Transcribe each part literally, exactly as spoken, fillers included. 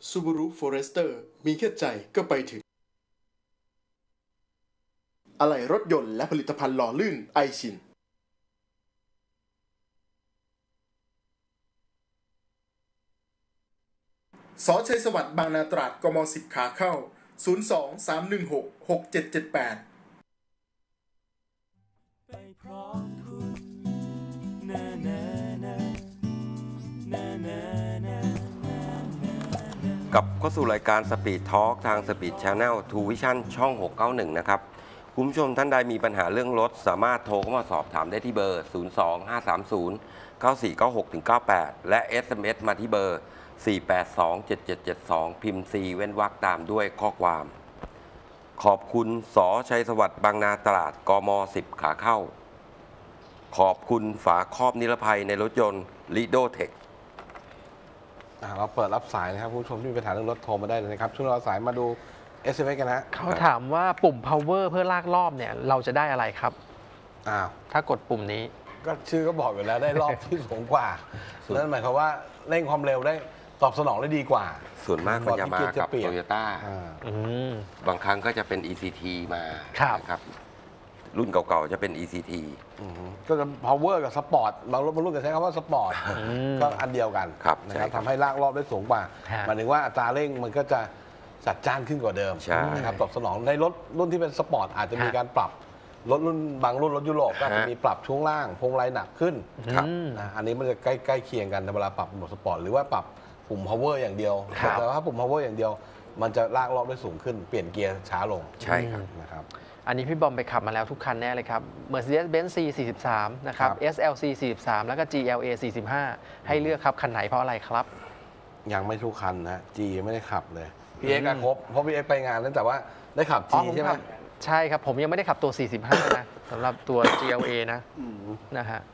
Subaru Forester มีแค่ใจก็ไปถึงอะไหล่รถยนต์และผลิตภัณฑ์หล่อลื่นไอชินสอชัยสวัสดิ์บางนาตราดกมสิบขาเข้าศูนย์ สอง สาม หนึ่ง หก หก เจ็ด เจ็ด แปดไปพร้อมคุณนานานานานานากับเข้าสู่รายการ Speed Talk ทาง Speed Channel True Vision ช่อง หกเก้าหนึ่ง นะครับคุณผู้ชมท่านใดมีปัญหาเรื่องรถสามารถโทรเข้ามาสอบถามได้ที่เบอร์ ศูนย์ สอง ห้า สาม ศูนย์ เก้า สี่ เก้า หก เก้า แปด และ เอส เอ็ม เอส มาที่เบอร์ สี่ แปด สอง เจ็ด เจ็ด เจ็ด สอง พิมพ์ C เว้นวรรคตามด้วยข้อความขอบคุณสอชัยสวัสดิ์บางนาตราดกมสิบขาเข้าขอบคุณฝาครอบนิรภัยในรถยนต์ Lido Tech เราเปิดรับสายนะครับผู้ชมที่มีปัญหาเรื่องรถโทรมาได้เลยนะครับช่วงเราสายมาดู เอส เอ็ม เอส กันนะเขาถามว่าปุ่ม power เพื่อลากรอบเนี่ยเราจะได้อะไรครับอ้าวถ้ากดปุ่มนี้ก็ชื่อก็บอกอยู่แล้วได้รอบที่สูงกว่านั่นหมายความว่าเร่งความเร็วได้ตอบสนองได้ดีกว่าส่วนมากมันจะมากับโตโยต้าบางครั้งก็จะเป็น อี ซี ที มาครับรุ่นเก่าๆจะเป็น อี ซี ทีก็จะ power กับ sport บางรุ่นบางรุ่นจะใช้คำว่า sport ก็อันเดียวกันนะครับทำให้ลากรอบได้สูงกว่าหมายถึงว่าอัตราเร่งมันก็จะจัดจ้านขึ้นกว่าเดิมนะครับตอบสนองในรถรุ่นที่เป็นสปอร์ตอาจจะมีการปรับรถรุ่นบางรุ่นรถยุโรปก็จะมีปรับช่วงล่างพวงมาลัยหนักขึ้นนะอันนี้มันจะใกล้ใกล้เคียงกันเวลาปรับโหมดสปอร์ตหรือว่าปรับปุ่ม power อย่างเดียวแต่ว่าปุ่ม power อย่างเดียวมันจะลากรอบได้สูงขึ้นเปลี่ยนเกียร์ช้าลงใช่ครับนะครับอันนี้พี่บอมไปขับมาแล้วทุกคันแน่เลยครับ Mercedes-Benz ซี สี่สิบสาม นะครับ เอส แอล ซี สี่สิบสาม แล้วก็ จี แอล เอ สี่สิบห้า ให้เลือกครับคันไหนเพราะอะไรครับยังไม่ทุกคันนะ G ไม่ได้ขับเลยพี่เอ็กซ์ครบเพราะพี่เอ็กซ์ไปงานแล้วแต่ว่าได้ขับ G ใช่ไหมใช่ครับผมยังไม่ได้ขับตัว สี่สิบห้า นะสำหรับตัว จี แอล เอ นะนะฮะ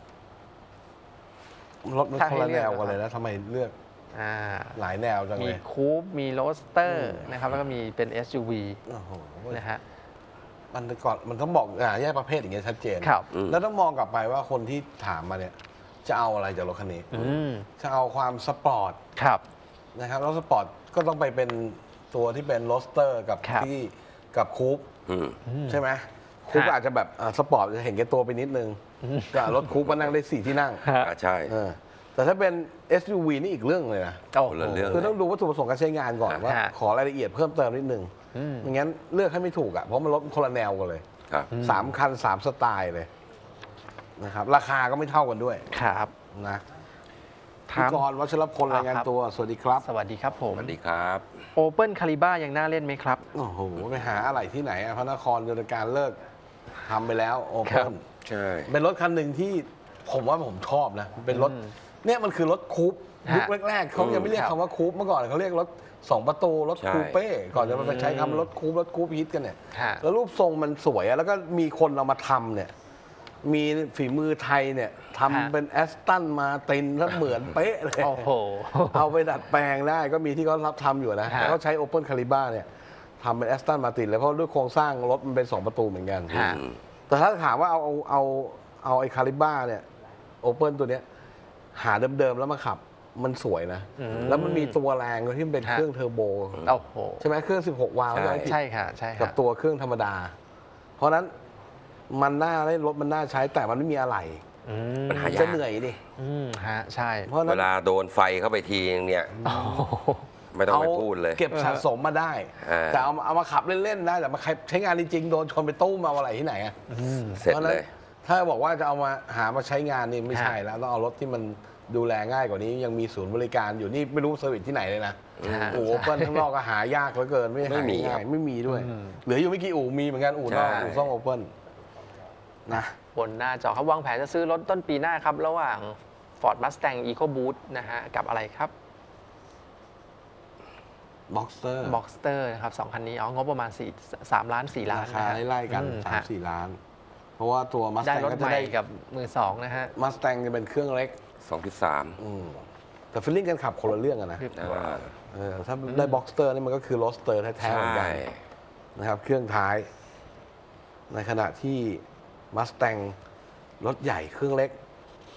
รถมันคนละแนวกันเลยนะทำไมเลือกหลายแนวจังเลยมีคูปมีโรสเตอร์นะครับแล้วก็มีเป็น เอส ยู วี นะฮะมันก่อนมันต้องบอกแยกประเภทอย่างเงี้ยชัดเจนแล้วต้องมองกลับไปว่าคนที่ถามมาเนี่ยจะเอาอะไรจากรถคันนี้จะเอาความสปอร์ตนะครับแล้วสปอร์ตก็ต้องไปเป็นตัวที่เป็นโรสเตอร์กับที่กับคูปใช่ไหมคูปอาจจะแบบสปอร์ตจะเห็นแก่ตัวไปนิดนึงแต่รถคูปก็นั่งได้สี่ที่นั่งใช่แต่ถ้าเป็น เอส ยู วี นี่อีกเรื่องเลยนะคือต้องดูวัตถุประสงค์การใช้งานก่อนว่าขอรายละเอียดเพิ่มเติมนิดนึงไม่งั้นเลือกให้ไม่ถูกอ่ะเพราะมันรถคนละแนวกันเลยสามคันสามสไตล์เลยนะครับราคาก็ไม่เท่ากันด้วยครับนะพี่กรณ์วัชรพลรายงานตัวสวัสดีครับสวัสดีครับผมสวัสดีครับโอเปิลคาริบ้ายังน่าเล่นไหมครับโอ้โหไปหาอะไรที่ไหนอ่ะพระนครโยธการเลิกทำไปแล้วโอเปิลใช่เป็นรถคันหนึ่งที่ผมว่าผมชอบนะเป็นรถเนี่ยมันคือรถคูปยุคแรกๆเขายังไม่เรียกคำว่าคูปเมื่อก่อนเขาเรียกรถสองประตูรถคูเป้ก่อนจะมาใช้คำรถคูปรถคูปฮิตกันเนี่ยแล้วรูปทรงมันสวยแล้วก็มีคนเอามาทำเนี่ยมีฝีมือไทยเนี่ยทำเป็นแอสตันมาตินแล้วเหมือนเป๊ะเลยโอ้โหเอาไปดัดแปลงได้ก็มีที่เขารับทำอยู่นะแล้วก็ใช้โอเปิลคาริบ้าเนี่ยทำเป็นแอสตันมาตินเลยเพราะด้วยโครงสร้างรถมันเป็นสองประตูเหมือนกันแต่ถ้าถามว่าเอาเอาเอาเอาไอ้คาริบ้าเนี่ยโอเปิลตัวเนี้ยหาเดิมๆแล้วมาขับมันสวยนะแล้วมันมีตัวแรงที่เป็นเครื่องเทอร์โบใช่ไหมเครื่องสิบหกวาล์วใช่ค่ะใช่กับตัวเครื่องธรรมดาเพราะนั้นมันน่าได้รถมันน่าใช้แต่มันไม่มีอะไรมันหายากจะเหนื่อยดิฮะใช่เพราะเวลาโดนไฟเข้าไปทีเนี่ยไม่ต้องไปพูดเลยเก็บสะสมมาได้แต่เอาเอามาขับเล่นๆได้แต่มาใช้งานจริงๆโดนชนไปตู้มาอะไรที่ไหนอ่ะเสร็จเลยถ้าบอกว่าจะเอามาหามาใช้งานนี่ไม่ใช่แล้วต้องเอารถที่มันดูแลง่ายกว่านี้ยังมีศูนย์บริการอยู่นี่ไม่รู้เซอร์วิสที่ไหนเลยนะอู่โอเปิลข้างนอกก็หายากเหลือเกินไม่หาง่ายไม่มีด้วยเหลืออยู่ไม่กี่อู่มีเหมือนกันอู่นอกอู่ซ่อมโอเปิลนะบนหน้าจอครับวางแผนจะซื้อรถต้นปีหน้าครับระหว่าง Ford Mustang EcoBoost นะฮะกับอะไรครับ Boxster Boxster นะครับสองคันนี้อ๋องบประมาณสี่ สามล้านสี่ล้านราคาไล่ๆกัน สาม สี่ล้านเพราะว่าตัว Mustang ก็จะได้กับมือสองนะฮะ Mustang จะเป็นเครื่องเล็กสองจุดสามแต่ฟีลลิ่งการขับคนละเรื่องกันนะถ้าได้ Boxster นี่มันก็คือ Roadster แท้ๆเหมือนกันนะครับเครื่องท้ายในขณะที่ Mustang รถใหญ่เครื่องเล็ก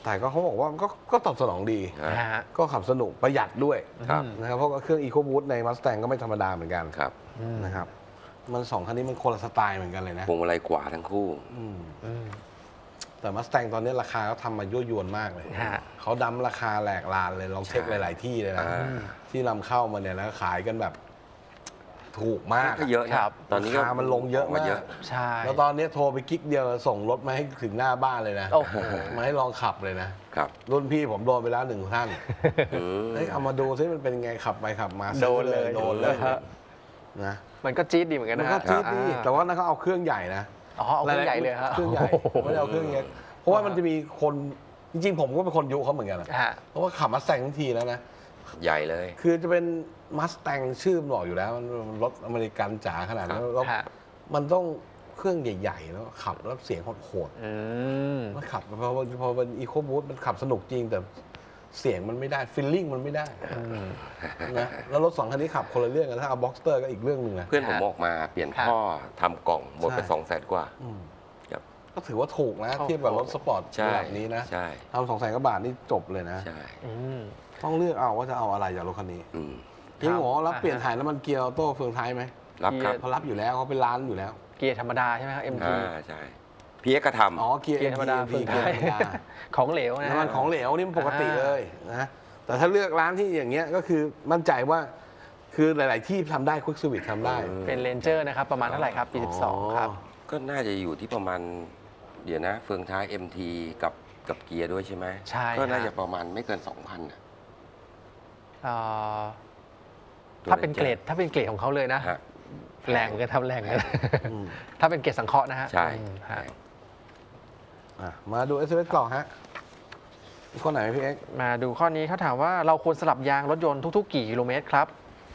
แต่ก็เขาบอกว่าก็ก็ตอบสนองดีฮะก็ขับสนุกประหยัดด้วยครับนะครับเพราะว่าเครื่อง EcoBoost ใน Mustang ก็ไม่ธรรมดาเหมือนกันครับนะครับมันสองคันนี้มันคนละสไตล์เหมือนกันเลยนะพวงมาลัยขวาทั้งคู่อืมอืมแต่ Mustang ตอนนี้ราคาเขาทำมายั่วยวนมากเลยฮะเขาดั้มราคาแหลกลานเลยลองเช็คใช่หลาย ๆ ที่เลยนะอ่าที่นำเข้ามาเนี่ยแล้วขายกันแบบถูกมากก็เยอะนะครับ ตอนนี้ก็ราคามันลงเยอะมากเยอะใช่แล้วตอนนี้โทรไปกิ๊กเดียวส่งรถมาให้ถึงหน้าบ้านเลยนะโอ้โหมาให้ลองขับเลยนะครับรุ่นพี่ผมโดนไปแล้วหนึ่งท่านอืมเฮ้ยเอามาดูซิมันเป็นไงขับไปขับมาโดนเลยโดนเลยฮะนะมันก็จี๊ดดีเหมือนกันมันนะก็ฮะจี๊ดดีอ่าแต่ว่านั่นเขาเอาเครื่องใหญ่นะอ๋อเอาเครื่องใหญ่เลยฮะเครื่องใหญ่ไม่ได้เอาเครื่องเล็กเพราะว่ามันจะมีคนจริง ๆ ผมก็เป็นคนยุเขาเหมือนกันอะฮะเพราะว่าขับมาแซงทั้งทีแล้วนะใหญ่เลยคือจะเป็นมัสแตงชื่อมันบอกอยู่แล้วมันมันรถอเมริกันจ๋าขนาดนั้นแล้วฮะมันต้องเครื่องใหญ่ๆแล้วขับแล้วเสียงโหดอืมๆมันขับพอพอเป็นอีโคบูสมันขับสนุกจริงแต่เสียงมันไม่ได้ฟีลลิ่งมันไม่ได้นะแล้วรถสองคันนี้ขับคนละเรื่องกันถ้าเอาบ็อกสเตอร์ก็อีกเรื่องหนึ่งนะเพื่อนผมออกมาเปลี่ยนท่อทำกล่องหมดไปใช่สองแสนกว่าอืมครับก็ถือว่าถูกนะโอ้โหเทียบกับรถสปอร์ตใช่แบบนี้นะใช่ทำสองแสนกว่าบาทนี่จบเลยนะใช่อืมต้องเลือกเอาว่าจะเอาอะไรจากรถคันนี้อืมพี่หมอรับอ่าฮะเปลี่ยนถ่ายน้ำมันเกียร์ออโต้เฟืองท้ายไหมรับครับเขารับอยู่แล้วเขาเป็นร้านอยู่แล้วเกียร์ธรรมดาใช่ไหมครับ เอ็ม จีอ่าใช่พี่เอกก็ทำอ๋อเกียร์เกียร์ธรรมดาเอ็มเฟืองเกียร์ท้ายธรรมดาของเหลวนะฮะน้ำมันของเหลวนี่มันปกติอ่าเลยนะแต่ถ้าเลือกร้านที่อย่างเงี้ยก็คือมั่นใจว่าคือหลาย ๆ ที่ทำได้ควิกสวิตทำได้เป็นเรนเจอร์นะครับ ประมาณเท่าไหร่ครับ ปี สิบสอง ครับก็น่าจะอยู่ที่ประมาณ เดี๋ยวนะ เฟืองท้าย เอ็ม ที กับกับเกียร์ด้วยใช่ไหมใช่ก็น่าฮะจะประมาณไม่เกิน สองพันนะเอ่อตัวถ้าเป็นเกรด Ranger ถ้าเป็นเกรดของเขาเลยนะฮะแรงเหมือนกันทำแรงเหมือนกันอืมถ้าเป็นเกรดสังเคราะห์นะฮะใช่อืมฮะอ่ะมาดู เอส เอ็ม เอส กล่องฮะมีข้อไหนไหมพี่เอ็กซ์มาดูข้อนี้เขาถามว่าเราควรสลับยางรถยนต์ทุก ๆ กี่กิโลเมตรครับ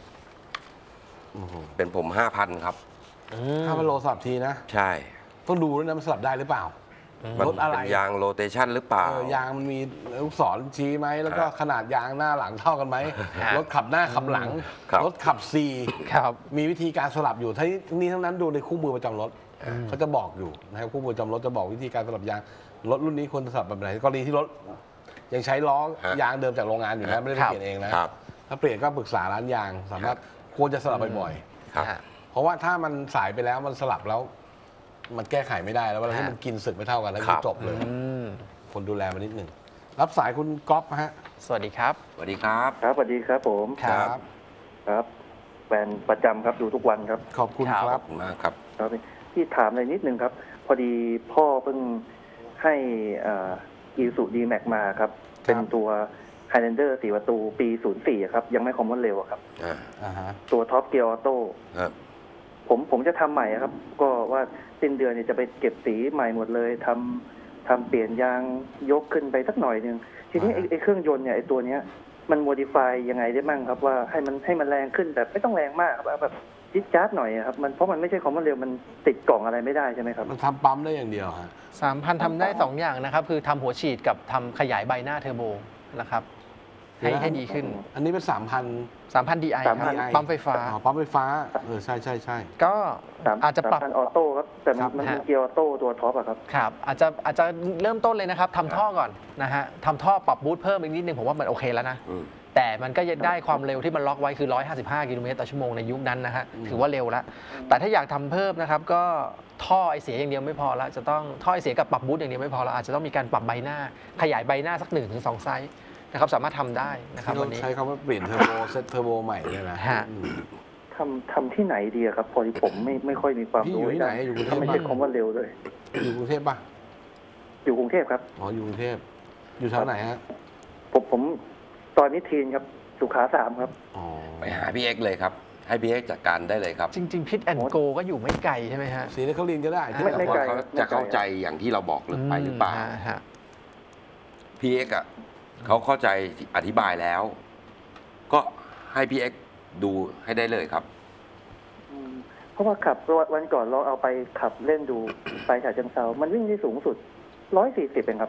เป็นผม ห้าพัน ครับถ้ามันโลสลับทีนะใช่ต้องดูด้วยนะมันสลับได้หรือเปล่ามันรถอะไรเป็นยางโรเตชันหรือเปล่าเออยางมันมีลูกศรชี้ไหมแล้วก็ฮะขนาดยางหน้าหลังเท่ากันไหมฮะรถขับหน้าขับหลังครับรถขับซีครับมีวิธีการสลับอยู่ทั้งนี้ทั้งนั้นดูในคู่มือประจำรถเขาจะบอกอยู่นะครับคู่มือประจำรถจะบอกวิธีการสลับยางรถรุ่นนี้ควรจะสลับแบบไหนกรณีที่รถยังใช้ล้อฮะยางเดิมจากโรงงานอยู่นะไม่ได้ครับเปลี่ยนเองนะครับ ถ้าเปลี่ยนก็ปรึกษาร้านยาง สามารถควรจะสลับบ่อยครับฮะๆเพราะว่าถ้ามันสายไปแล้วมันสลับแล้ว มันแก้ไขไม่ได้แล้วเวลาที่ฮะมันกินศึกไม่เท่ากันแล้วครัมันบจบเลยอืมคนดูแลมานิดหนึ่งรับสายคุณก๊อฟฮะสวัสดีครับสวัสดีครับครับสวัสดีครับผมครับครับแฟนประจำครับดูทุกวันครับขอบคุณครับคขรัอบบคุณมากครับครับที่ถามอะไรนิดนึงครับ พอดีพ่อเพิ่งให้อีซูดีแม็กมาครับ เป็นตัว Highlander สี่ประตูปี ศูนย์สี่ ครับ ยังไม่คอมมอนเร็วครับอ่าอ่าฮะตัวท็อปเกียร์ออโต้ครับผมผมจะทำใหม่ครับ ก็ว่าสิ้นเดือนเนี่ยจะไปเก็บสีใหม่หมดเลยทำทำเปลี่ยนยางยกขึ้นไปสักหน่อยหนึ่งทีนี้ไอ้ไอ้เครื่องยนต์เนี่ยไอ้ตัวเนี้ยมันโมดิฟายยังไงได้บ้างครับว่าให้มันให้มันแรงขึ้นแบบไม่ต้องแรงมากครับเอาแบบจิ๊ดจ๊าดหน่อยอะครับมันเพราะมันไม่ใช่คอมมอนเร็วมันติดกล่องอะไรไม่ได้ใช่ไหมครับมันทำปั๊มได้อย่างเดียวฮะสามพันทำได้ สอง อย่างนะครับ คือทำหัวฉีดกับทำขยายใบหน้าเทอร์โบนะครับ ให้ให้ดีขึ้นอันนี้เป็นสามพันสามพัน ดี ไอ ครับสามพันปั๊มไฟฟ้าอ๋อปั๊มไฟฟ้าเออใช่ใช่ใช่ก็สามอาจจะปรับสามพันออโต้ครับแต่มันครับมันฮะเป็นเกียร์ออโต้ตัวท็อปอะครับครับอาจจะอาจจะเริ่มต้นเลยนะครับทำท่อก่อนนะฮะทำท่อปรับบูทเพิ่มอีกนิดนึงผมว่ามันโอเคแล้วนะอืมแต่มันก็ยังได้ความเร็วที่มันล็อกไว้คือ หนึ่งร้อยห้าสิบห้า กิโลเมตรต่อชั่วโมงในยุคนั้นนะฮะถือว่าเร็วแล้ว แต่ถ้าอยากทำเพิ่มนะครับ ก็ท่อไอเสียอย่างเดียวไม่พอแล้วจะต้องท่อไอเสียกับปรับบูทอย่างเดียวไม่พอแล้วอาจจะต้องมีการปรับใบหน้า ขยายใบหน้าสัก หนึ่งถึงสอง ไซส์นะครับสามารถทำได้นะครับที่วัเรานนี้ใช้คำว่าเปลี่ยนเทอร์โบเซตเทอร์โบใหม่เนี่ยนะฮะอืมทำทำที่ไหนดีอะครับ พอดีผมไม่ไม่ค่อยมีความพี่รู้อยู่ที่ไหนอยู่กรุงเทพถ้าไม่ใช่คอมมอนเร็วเลยอยู่กรุงเทพป่ะอยู่กรุงเทพครับอ๋ออยู่กรุงเทพอยู่แถวไหนฮะผมผมตอนนี้ทีนครับสุขาสามครับอ๋อไปหาพี่เอ็กซ์เลยครับ ให้พี่เอ็กซ์จัดการได้เลยครับจริง ๆ พิทแอนโกก็อยู่ไม่ไกลใช่ไหมฮะสีนครินทร์ก็ได้ที่ไม่แบบไม่ว่าไกลว่าเขาจะเข้าใจอย่างที่เราบอกหรือไปหรือเปล่าฮะฮะพี่เอ็กซ์อ่ะเขาเข้าใจอธิบายแล้ว ก็ให้พี่เอ็กซ์ดูให้ได้เลยครับอืมเพราะว่าขับวันก่อนเราเอาไปขับเล่นดู ไปฉะเชิงเซามันวิ่งได้สูงสุดร้อยสี่สิบเองครับ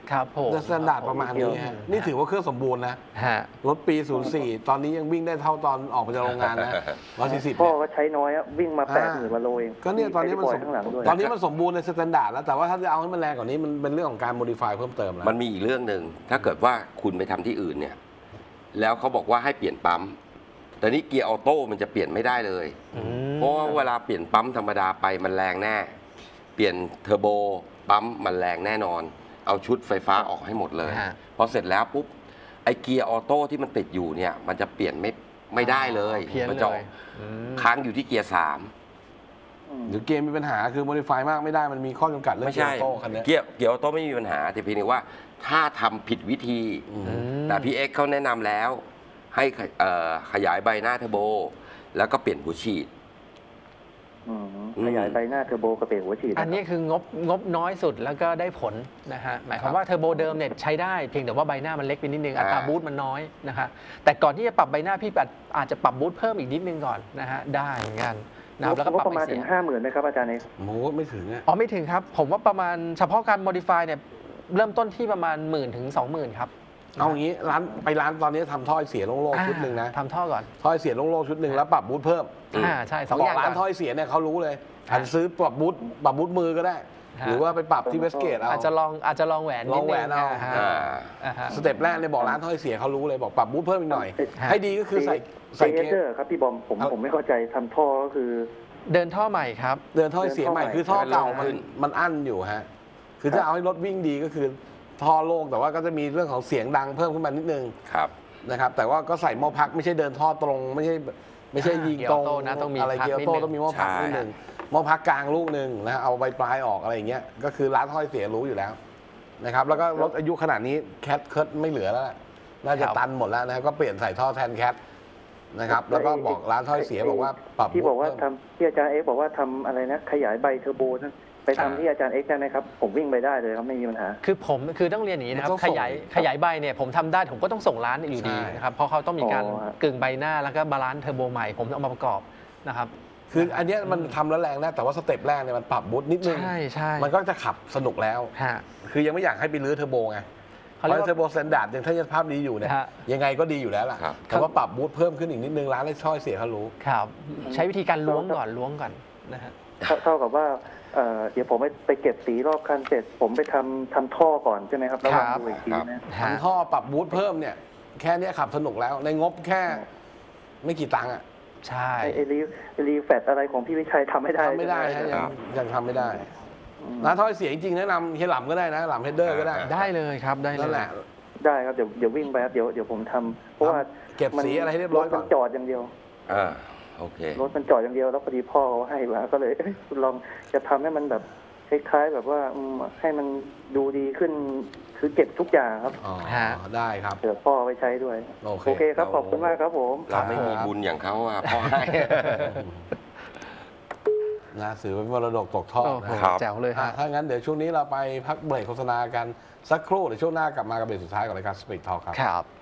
ครับผมสแตนดาร์ดประมาณนี้ฮะนี่ถือว่าเครื่องสมบูรณ์นะฮะรถปี ศูนย์สี่ ตอนนี้ยังวิ่งได้เท่าตอนออกมาจากโรงงานนะร้อยสี่สิบพ่อเนี่ยก็ใช้น้อยอะวิ่งมาแปดหมื่นกว่าโลเองก็เนี่ยตอนนี้มันใช้สมข้างหลังด้วยตอนนี้มันสมบูรณ์ในสแตนดาร์ดแล้วแต่ว่าถ้าจะเอาให้มันแรงกว่านี้มันเป็นเรื่องของการโมดิฟายเพิ่มเติมแล้วมันมีอีกเรื่องหนึ่งถ้าเกิดว่าคุณไปทำที่อื่นเนี่ยแล้วเขาบอกว่าให้เปลี่ยนปั๊มแต่นี่เกียร์ออโต้มันจะเปลี่ยนไม่ได้เลยอืมเพราะว่าเวลาเปลี่ยนปั๊มธรรมดาไปมันแรงแน่ เปลี่ยนเทอร์โบปั๊มมันแรงแน่นอน เอาชุดไฟฟ้าออกให้หมดเลยฮะพอเสร็จแล้วปุ๊บไอเกียร์ออโต้ที่มันติดอยู่เนี่ยมันจะเปลี่ยนไม่ไม่ได้เลยเพี้ยนมัเลจะยอืมค้างอยู่ที่เกียร์สามหรือเกมมีปัญหาคือโมดิฟายมากไม่ได้มันมีข้อจำกัดเรื่องไม่เกียใช่ร์ออโต้คันนี้เกียร์เกียร์ออโต้ไม่มีปัญหาแต่เพียงแต่ว่าถ้าทำผิดวิธี แต่พี่เอ็กซ์เขาแนะนำแล้ว ให้ขยเอ่อขยายใบหน้าเทอร์โบ แล้วก็เปลี่ยนหัวฉีดอืมขยายใบหน้าเทอร์โบกระเป๋หัวฉีดอันนี้คืองบงบน้อยสุดแล้วก็ได้ผลนะฮะหมายความว่าเทอร์โบเดิมเนี่ยใช้ได้เพียงแต่ว่าใบหน้ามันเล็กไปนิดนึงอัตราอ่าบูสต์มันน้อยนะฮะแต่ก่อนที่จะปรับใบหน้าพี่อาจอาจจะปรับบูสต์เพิ่มอีกนิดนึงก่อนนะฮะได้เหมือนกันนะครับแล้วก็ปรับประมาณไอถึเสีงยห้าหมื่นไหมครับอาจารย์เอกโมไม่ถึงอ่ะอ๋อไม่ถึงครับ ผมว่าประมาณเฉพาะการ modify เนี่ยเริ่มต้นที่ประมาณหมื่นถึงสองหมื่นครับเอาอย่างนี้ร้านไปร้านตอนนี้ทำท่อไอเสียโล่งๆชุดหนึ่งนะทำท่อก่อนท่อไอเสียโล่งๆชุดหนึ่งแล้วปรับบูทเพิ่มอ่าใช่สองบออก ย่างร้านก่ท่ออนไอเสียเนี่ยเขารู้เลยฮะอันซื้อปรับบูทปรับบูทมือก็ได้ฮะหรือว่าไปปรับที่เวสเกตเอาอาจจะลองอาจจะลองแหวนลนิอดงนึแหวนเอาฮะอ่าอ่าฮะสเต็ปแรกเนี่ยบอกร้านท่อไอเสียเขารู้เลยบอกปรับบูทเพิ่มอีกหน่อยฮะให้ดีก็คือใส่ใส่ใส่เอเกเดอร์ร์ครับพี่บอมผมเอาผมไม่เข้าใจทำท่อก็คือเดินท่อใหม่ครับเดินท่อไอเสียใหม่คือท่อเก่ามันขึ้นมันอั้นอยู่ฮะคือถ้าเอาให้รถวิ่งดีก็คือท่อโล่งแต่ว่าก็จะมีเรื่องของเสียงดังเพิ่มขึ้นมานิดนึงครับนะครับแต่ว่าก็ใส่หม้อพักไม่ใช่เดินท่อตรง ไม่ใช่ไม่ใช่ยิงตรงเกียร์ออโต้นะต้องมีอะไรพักเกียร์ออโต้นิดนึงต้องมีหม้อพักใช่นิดนึงหม้อพักกลางลูกหนึ่งนะเอาใบปลายออกอะไรอย่างเงี้ยก็คือร้านท่อไอเสียรู้อยู่แล้วนะครับแล้วก็รถอายุขนาดนี้แคทเคิร์ดไม่เหลือแล้วล่ะน่าจะครับตันหมดแล้วนะครับก็เปลี่ยนใส่ท่อแทนแคทนะครับแล้วก็บอกร้านท่อไอเสียบอกว่าปรับที่บอกว่าเพิ่มทำที่อาจารย์เอกบอกว่าทำอะไรนะขยายใบเทอร์โบนั้นไปทำที่อาจารย์เอกได้ไหมครับผมวิ่งไปได้เลยครับไม่มีปัญหาคือผมคือต้องเรียนอย่างนี้นะครับมันต้องขส่งยายขยายใบเนี่ยผมทำได้ผมก็ต้องส่งร้านอยู่ดีใช่นะครับเพราะเขาต้องมีการอ๋อฮะกึ่งใบหน้าแล้วก็บาลานซ์เทอร์โบใหม่ผมเอามาประกอบนะครับคืออันเนี้ยมันทำแล้วแรงนะแต่ว่าสเต็ปแรกเนี่ยมันปรับบูทนิดนึงใช่ใช่มันก็จะขับสนุกแล้วฮะคือยังไม่อยากให้ไปรื้อเทอร์โบไงเพเขาเรียกราะว่าเทอร์โบสแตนดาร์ดยังถ้าสภาพดีอยู่เนี่ยฮะยังไงก็ดีอยู่แล้วล่ะครับแต่ว่าปรับบูทเพิ่มขึ้นอีกนิดนึงร้านเลยช่อยเสียเขารู้ครับใช้วิธีการล้วงก่อนล้วงก่อนนะฮะเท่าเท่ากับว่าเอ่อเดี๋ยวผมไปไปเก็บสีรอบคันเสร็จ ผมไปทำทำท่อก่อนใช่ไหมครับแล้วมาดูอีกทีนะทำท่อปรับบูทเพิ่มเนี่ย แค่เนี้ยขับสนุกแล้วในงบแค่ไม่กี่ตังค์อ่ะใช่ไอไอรีไอ้รีแฟตอะไรของพี่วิชัยทำไม่ได้ทำไม่ได้ฮะใช่หยังครับยังทำไม่ได้อืมร้านท่อเสียจริงๆแนะนำเฮียหล่ำก็ได้นะหล่ำเฮดเดอร์ก็ได้ได้เลยครับได้เลนั่นยแหละได้ครับเดี๋ยวเดี๋ยววิ่งไปครับเดี๋ยวเดี๋ยวผมทำเพราะว่าเก็บสีอะไรให้เรียบร้อยก่อนถมันจอดอย่างเดียวอ่าโอเครถมันจอดอย่างเดียวแล้วพอดีพ่อเขาให้มาก็เลยเอ้ยลองจะทำให้มันแบบคล้ายๆแบบว่าอืมให้มันดูดีขึ้นคือเก็บทุกอย่างครับอ๋อฮะได้ครับเผื่อพ่อเอาไปใช้ด้วยโอเคโอเคครับขอบคุณมากครับผมเราไม่มีบุญอย่างเขาอ่ะพ่อให้นะถือเป็นมรดกตกทอดโอ้โหนะครับแจ๋วเลยอ่ะฮะถ้างั้นเดี๋ยวช่วงนี้เราไปพักเบรกโฆษณากันสักครู่เดี๋ยวช่วงหน้ากลับมากับเบรกสุดท้ายของรายการ Speed Talk ครับครับ